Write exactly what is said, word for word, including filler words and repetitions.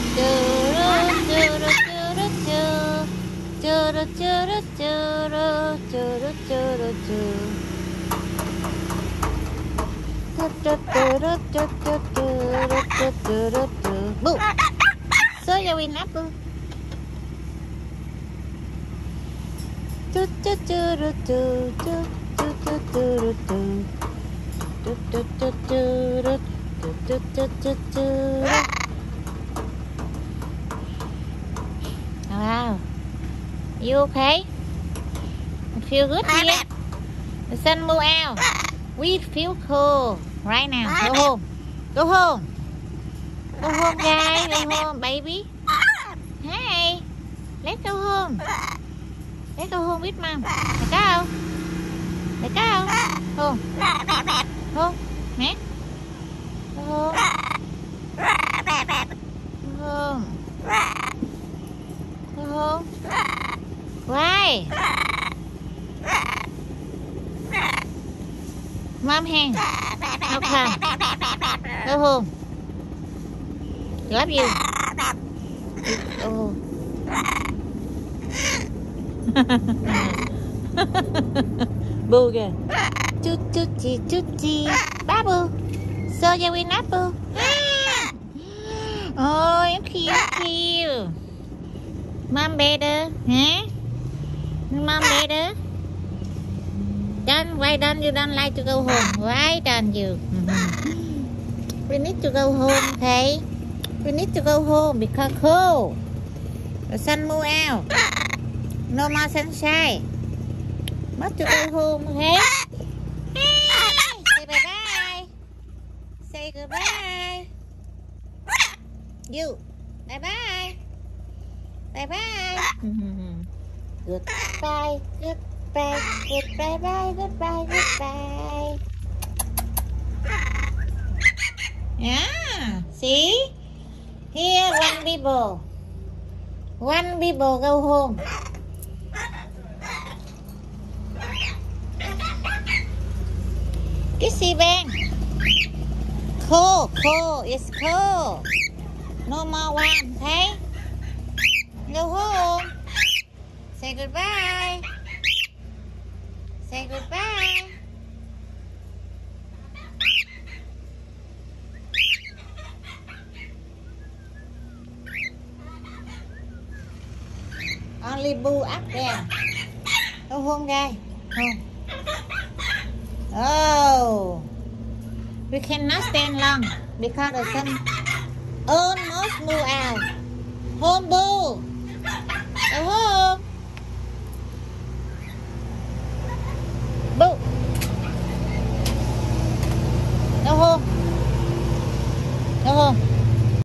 Boo. So you win up, boo. Do do do do do do do do do do do do do do do do do. Wow, you okay? You feel good here? The sun move out. We feel cool right now. Go home. Go home. Go home, guys. Go home, baby. Hey, let's go home. Let's go home with mom. Let's go. Let's go. Home. Home. Mẹ. Go home. Go home. Go home. Why? Mom hand. Okay. Go home. Love you. Go home. Boo kìa. Chút chút chi chút chi. Bye boo. So you win up boo. Oh, em cute cute. Mom better, huh? Mom better. Don't, why don't you don't like to go home? Why don't you? We need to go home, okay? We need to go home because cold. The sun move out. No more sunshine. Must to go home, okay? Say bye-bye. Say goodbye. You. Bye-bye. Bye-bye. Goodbye. Goodbye. Goodbye. Bye. Goodbye. Goodbye. Yeah. See? Here one people. One people go home. Kissy bang. Cold. Cold. It's cold. No more one. Okay? Go home. Say goodbye. Say goodbye. Only boo up there. Go home, guys. Home. Oh, we cannot stand long because the sun almost move out. Home, boo. Go home. Boo. Go home. Go home.